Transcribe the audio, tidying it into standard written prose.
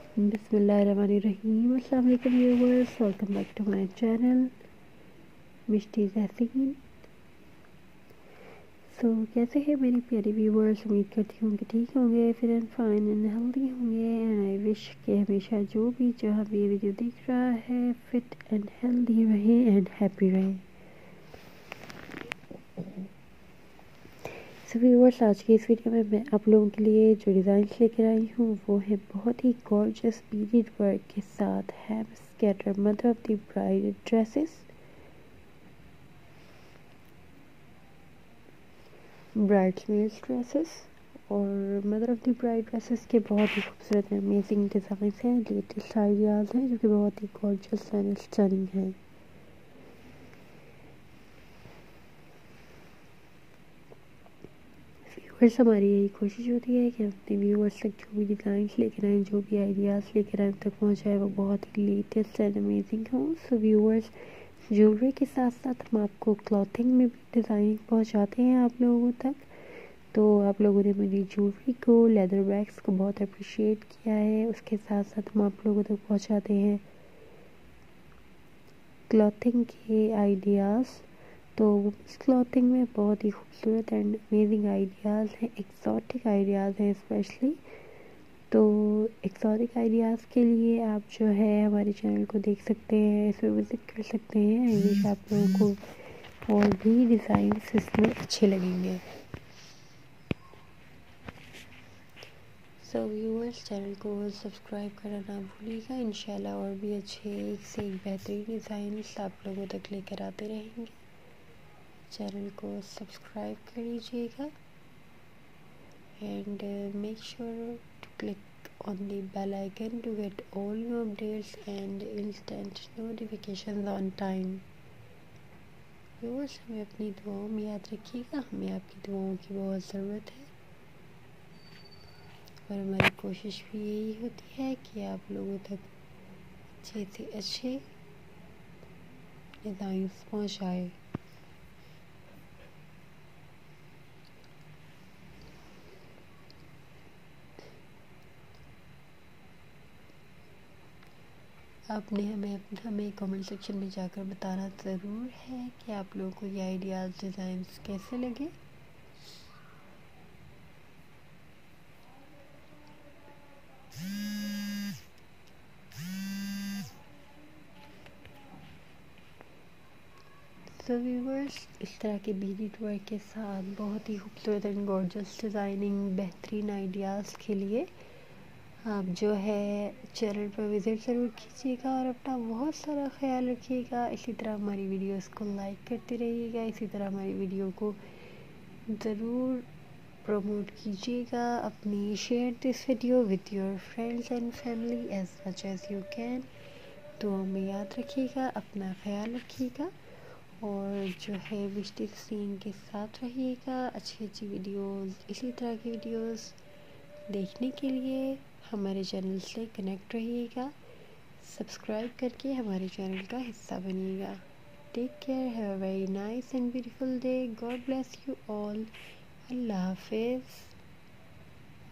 बिस्मिल्लाहिर्रहमानिर्रहीम। अस्सलाम वालेकुम viewers, welcome back to my channel Mishti Zaisin. कैसे हैं मेरी प्यारी व्यूअर्स? उम्मीद करती हूँ कि ठीक होंगे, फिर एंड फाइन एंड हेल्दी होंगे। एंड आई विश कि हमेशा जो भी जहाँ भी ये वीडियो देख रहा है फिट एंड हेल्दी रहे एंड हैप्पी रहे। व्यूअर्स, आज की इस वीडियो में मैं आप लोगों के लिए जो डिज़ाइंस लेकर आई हूँ वो है बहुत ही गॉर्जियस बीडेड वर्क के साथ hem scatter mother of the bride dresses, bridesmaids dresses और mother of the bride dresses के बहुत ही खूबसूरत अमेजिंग डिज़ाइंस हैं, लेटेस्ट आइडियाज़ हैं जो कि बहुत ही गॉर्जियस एंड स्टनिंग हैं। व्यूअर्स, हमारी यही कोशिश होती है कि अपने व्यूअर्स तक जो भी डिज़ाइंस लेकर आएँ, जो भी आइडियाज़ लेकर आएँ तक पहुँचाए वो बहुत ही लेटेस्ट एंड अमेजिंग हों। व्यूअर्स, ज्वेलरी के साथ साथ हम आपको क्लॉथिंग में भी डिज़ाइन पहुँचाते हैं आप लोगों तक। तो आप लोगों ने मेरी ज्वेलरी को, लेदर बैग्स को बहुत अप्रिशिएट किया है, उसके साथ साथ हम आप लोगों तक पहुँचाते हैं क्लॉथिंग के आइडियाज़। तो इस क्लॉथिंग में बहुत ही खूबसूरत एंड अमेजिंग आइडियाज़ हैं, एक्सॉटिक आइडियाज़ हैं स्पेशली। तो एक्सॉटिक आइडियाज़ के लिए आप जो है हमारे चैनल को देख सकते हैं, इसमें विज़िट कर सकते हैं। आई विश आप लोगों को और भी डिज़ाइंस इसमें अच्छे लगेंगे। व्यूअर्स, चैनल को सब्सक्राइब करना ना भूलिएगा। इंशाल्लाह और भी अच्छे एक से एक बेहतरीन डिज़ाइंस आप लोगों तक लेकर आते रहेंगे। चैनल को सब्सक्राइब कर लीजिएगा and make sure to click on the bell icon to get all new updates and instant notifications on time. Viewers, हमें अपनी दुआओं में याद रखिएगा, हमें आपकी दुआओं की बहुत ज़रूरत है और हमारी कोशिश भी यही होती है कि आप लोगों तक अच्छे से अच्छे डिज़ाइंस पहुँचाए। आपने हमें कमेंट सेक्शन में जाकर बताना ज़रूर है कि आप लोगों को ये आइडियाज़ डिज़ाइंस कैसे लगे। व्यूअर्स, इस तरह के बीडेड वर्क के साथ बहुत ही खूबसूरत एंड गॉर्जियस डिज़ाइनिंग बेहतरीन आइडियाज़ के लिए आप जो है चैनल पर विज़िट ज़रूर कीजिएगा और अपना बहुत सारा ख्याल रखिएगा। इसी तरह हमारी वीडियोस को लाइक करते रहिएगा, इसी तरह हमारी वीडियो को ज़रूर प्रमोट कीजिएगा। अपनी share this video with your friends and family as much as you can. तो हमें याद रखिएगा, अपना ख्याल रखिएगा और जो है मिष्टी ज़ैसीन के साथ रहिएगा। अच्छी अच्छी वीडियोस, इसी तरह की वीडियोस देखने के लिए हमारे चैनल से कनेक्ट रहिएगा, सब्सक्राइब करके हमारे चैनल का हिस्सा बनिएगा। Take care, have a very nice and beautiful day. God bless you all. अल्लाह हाफिज़।